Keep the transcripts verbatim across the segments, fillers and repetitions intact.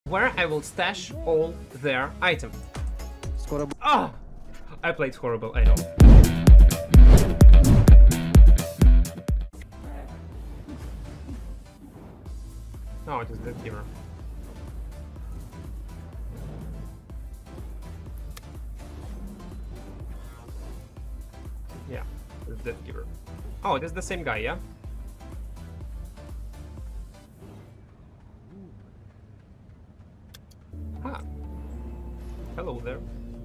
where I will stash all their items. Ah! I played horrible, I know. No, it is Death Giver. Yeah, it's Death Giver. Oh, it is the same guy, yeah? Ah. Hello there.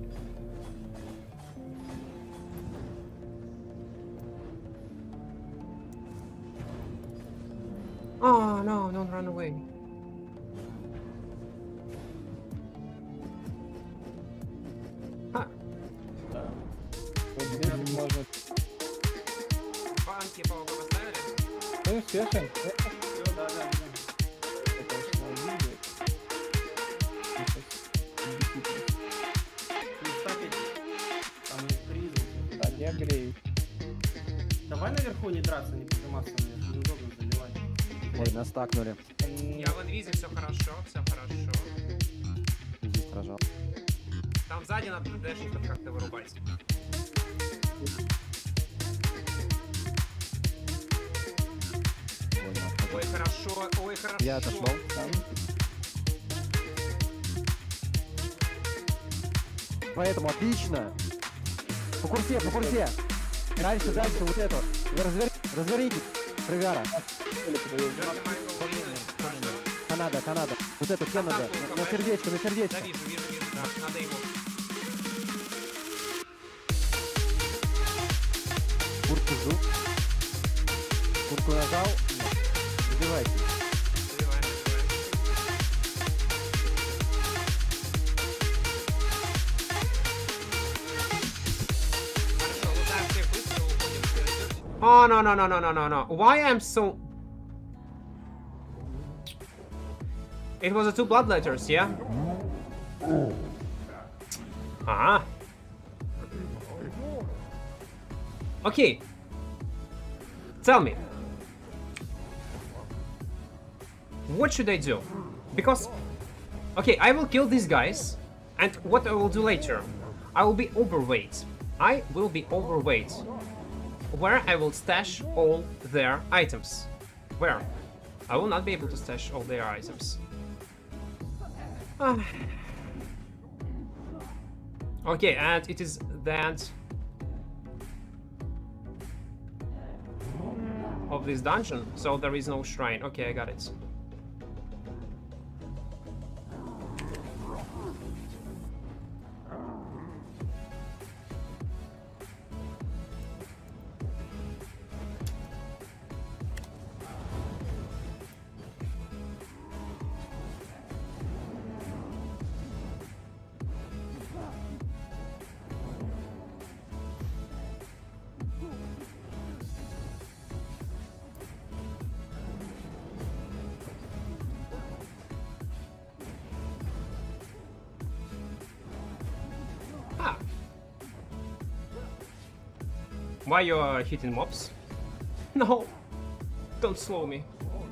Oh no, don't run away. Ха. Вот здесь можно... Банки по углу поставили? Ну, успешен. Все, да, да, да. Это что видео. Там есть призм. Да, я грею. Давай наверху не драться, не подниматься, мне неудобно заливать. Ой, нас стакнули. Я в инвизе, все хорошо, все хорошо. Иди сражал. Там сзади надо дэшников как-то вырубать. Ой, нас Ой, хорошо, ой, хорошо. Я отошел. Поэтому отлично. По курсе, по курсе. Дальше, дальше, вот это. Развер... Разверните. Фрегара. Канада, Канада. Вот эту всем надо. На, на сердечко, на сердечко. Да, вижу, вижу, вижу. Да, надо его. Куртку жду. Куртку нажал. Забивайте. Забиваем, забиваем. Хорошо, лутаем всех быстро, уходим. Oh, no, no, no, no, no, no, no. Why I'm so... It was a two bloodletters, yeah? Ah. Okay. Tell me. What should I do? Because... Okay, I will kill these guys. And what I will do later? I will be overweight. I will be overweight. Where I will stash all their items. Where? I will not be able to stash all their items. Ah. Okay, and it is that of this dungeon, so there is no shrine. Okay, I got it. Why you are hitting mobs? No! Don't slow me.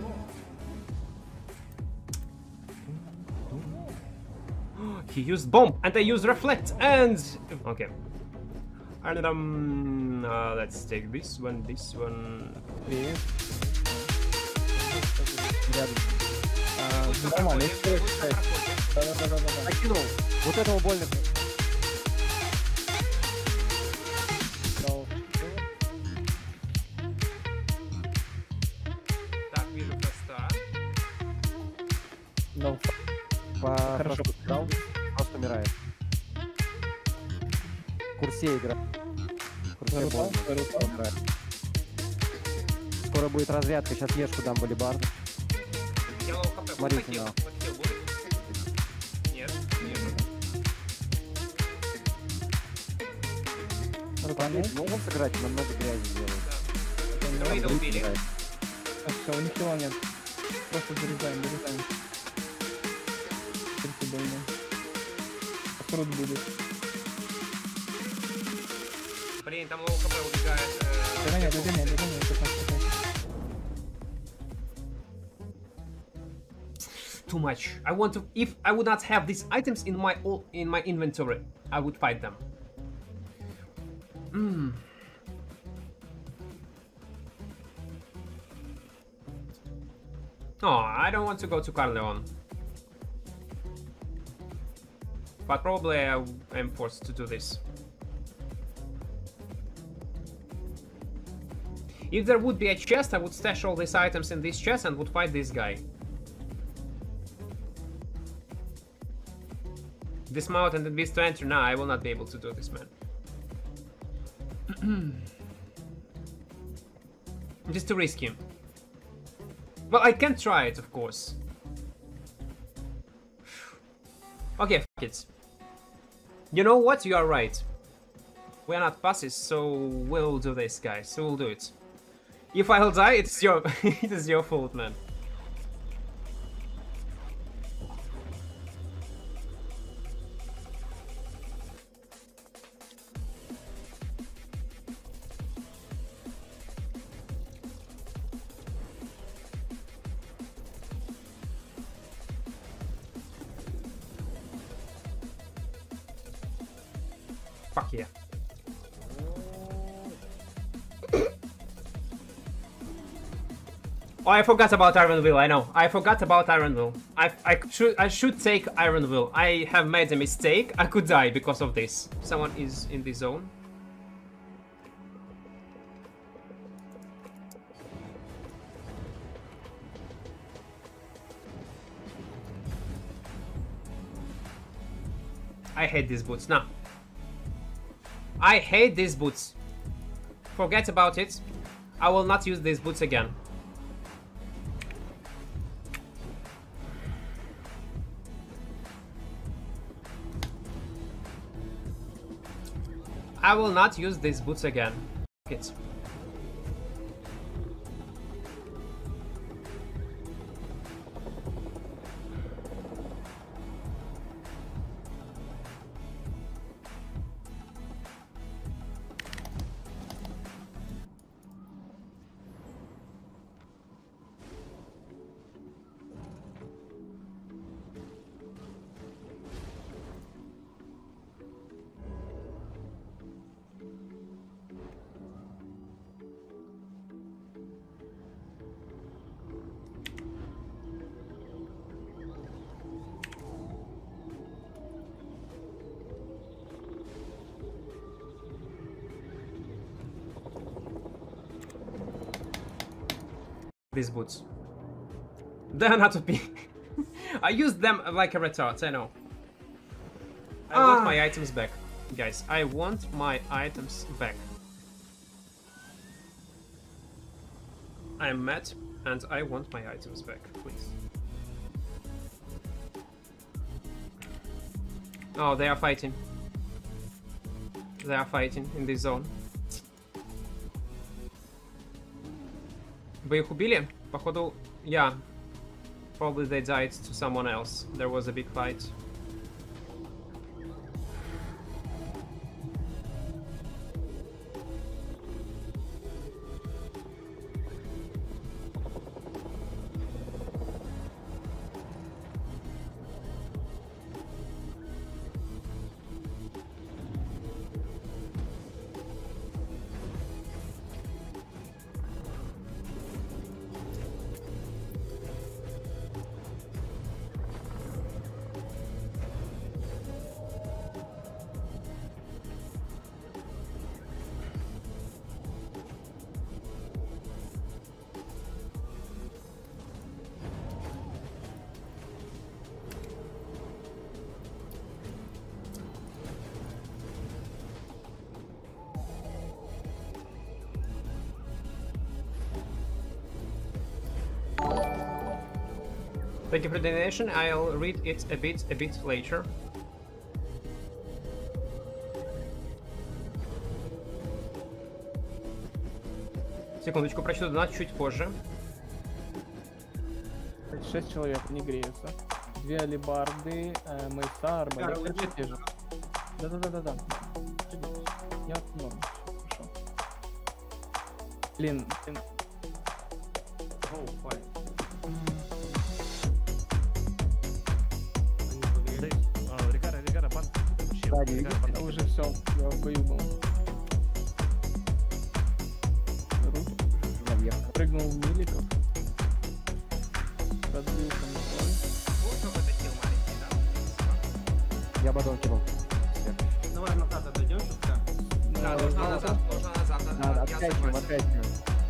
He used bomb and I used reflect and... Okay. And um, uh, let's take this one, this one... Рядом. Нормально, Накинул. Вот этому больно. Так, вижу просто. Ну, По... хорошо. Просто, просто умирает. Курсе игра. Курсе Зарубал, больно. зарубал. Умирает. Скоро будет разрядка, сейчас ешку дам балибарду. Я лоу хп. Смотрите, Подхил, да. подхил будет? Нет, нет. Они могут сыграть, но много грязи делают. Да. Друида убили. Так, все, у них хила нет. Просто зарезаем, зарезаем. Только больно. Фрут будет. Блин, там лоу хп убегает. э, Догоняй, догоняй, догоняй. too much. I want to. If I would not have these items in my all in my inventory, I would fight them. Mm. Oh, I don't want to go to Carleon. But probably I am forced to do this. If there would be a chest, I would stash all these items in this chest and would fight this guy. Dismount and then beast to enter. Nah, I will not be able to do this, man. Just too risky. Well, I can try it, of course. Okay, fuck it. You know what? You are right. We are not passes, so we'll do this, guys. So we'll do it. If I'll die, it's your it is your fault, man. Fuck yeah. Oh, I forgot about Ironville, I know. I forgot about Ironville. I, I, should, I should take Ironville. I have made a mistake. I could die because of this. Someone is in the zone. I hate these boots. Nah. I hate these boots. Forget about it. I will not use these boots again. I will not use these boots again. Fuck it. These boots. They're not O P. I used them like a retard, I know. I ah. want my items back. Guys, I want my items back. I'm mad and I want my items back, please. Oh, they are fighting. They are fighting in this zone. Вы их убили? Походу, yeah. Probably they died to someone else. There was a big fight. Thank you for the donation. I'll read it a bit, a bit later. Секундочку, прочту донат чуть позже. Шесть человек не греются. Две алебарды, э, мейса, арбалет. Да-да-да-да-да. Я норм. Хорошо. Блин, блин. Оу, файн. Сзади, видишь? Я уже все, я в бою был. Руку. Наверх. Прыгнул в миликов. Разбился на свой. Вот кто это хил маленький, да? Я бадон кинул. Давай назад отойдем чутка. Да, Ну, нужно ну, назад, нужно назад. Надо, Я откачиваем, согласен. откачиваем.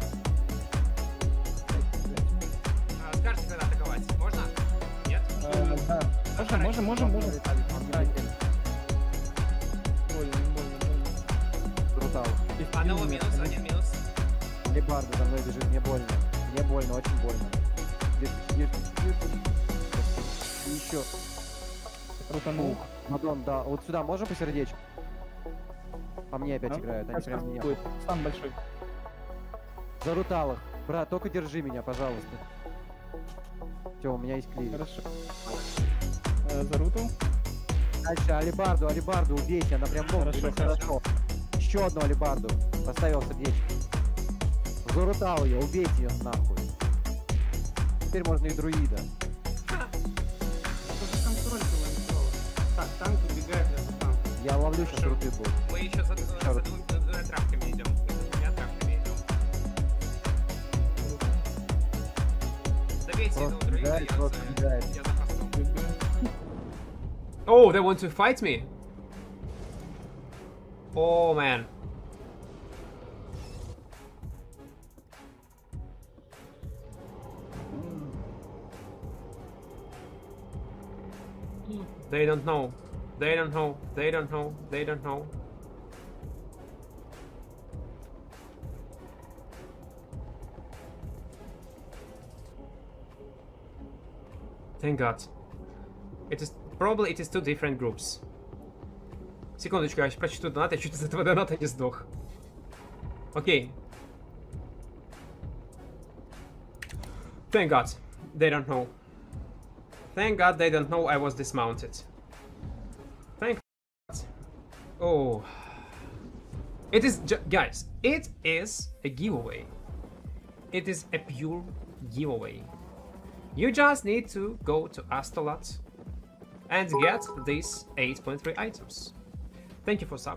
А, Скажите, когда атаковать. Можно? Нет? э, Да. Можем, можем, можем, можем. Больно, Больно, больно, больно. брутал. Одного минус, один минус. Лебарда за мной бежит, мне больно. Мне больно, очень больно. Держи, держи, держи. И еще. Крутанул. Мадон, да. Вот сюда можем по сердечку? По мне опять А? играют, они Сейчас прям меня. будет. Стан большой. Зарутал их. Брат, только держи меня, пожалуйста. Все, у меня есть клей. Хорошо. Э, Зарутал. Дальше алибарду, алибарду убейте, она прям много Хорошо, бежит, хорошо. хорошо. Еще одну алибарду. Поставил сердечко. Зарутал ее, убейте ее нахуй. Теперь можно и друида. Это же контроль было не слово. Так, танк убегает, я за танк. Я ловлю сейчас руты будет. Мы еще за, за, за двумя, двумя травками идем. Мы за двумя травками идем. Добейте этого Просто друида, бегает, я просто за, бегает. я за хостом. Бегу. Oh, they want to fight me? Oh, man. They don't know. They don't know. They don't know. They don't know. Thank God. It is probably it is two different groups. Секундочку, я сейчас прочту донат, я чуть из этого доната не сдох. Окей. Thank God. They don't know. Thank God they don't know I was dismounted. Thank God. Oh. It is, ju guys, it is a giveaway. It is a pure giveaway. You just need to go to Astolat and get these eight point three items. Thank you for sub.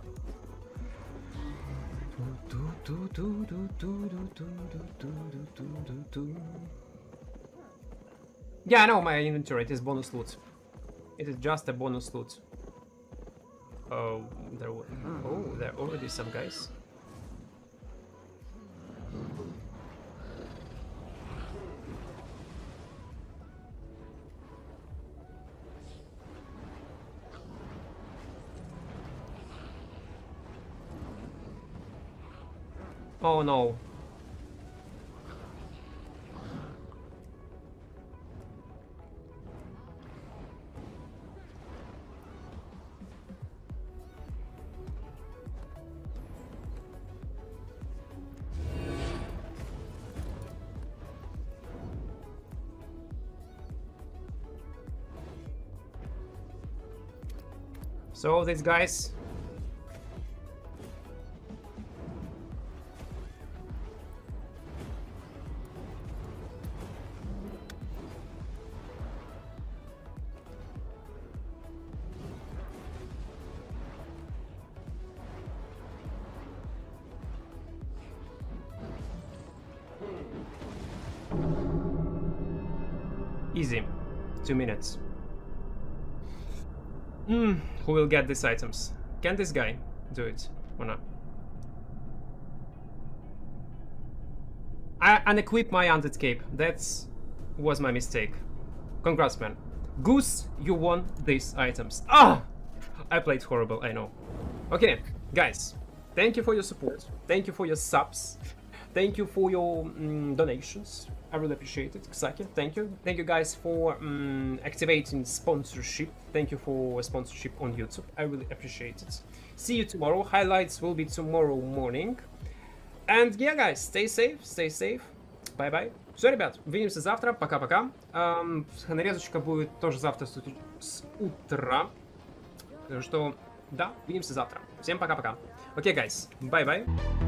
Yeah, I know my inventory, it is bonus loot. It is just a bonus loot. Oh, there were, oh, there are already some guys. Oh no. So these guys. Easy. Two minutes. Hmm, who will get these items? Can this guy do it or not? I unequip my undead cape. That's was my mistake. Congrats, man. Goose, you won these items. Ah! I played horrible, I know. Okay, guys. Thank you for your support. Thank you for your subs. Thank you for your mm, donations. I really appreciate it. Xaki, thank you. Thank you guys for um, activating sponsorship. Thank you for sponsorship on YouTube. I really appreciate it. See you tomorrow. Highlights will be tomorrow morning. And yeah, guys, stay safe, stay safe. Bye-bye. Все, ребят, увидимся завтра. Пока-пока. Эм, нарезочка будет тоже завтра с, с утра. Так что, да, увидимся завтра. Всем пока-пока. Окей, guys. Bye-bye.